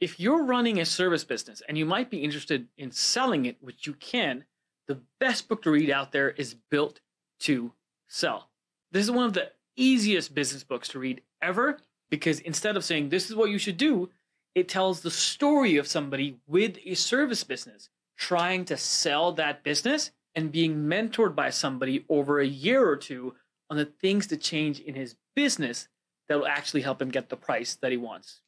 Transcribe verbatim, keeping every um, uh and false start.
If you're running a service business and you might be interested in selling it, which you can, the best book to read out there is Built to Sell. This is one of the easiest business books to read ever, because instead of saying this is what you should do, it tells the story of somebody with a service business trying to sell that business and being mentored by somebody over a year or two on the things to change in his business that will actually help him get the price that he wants.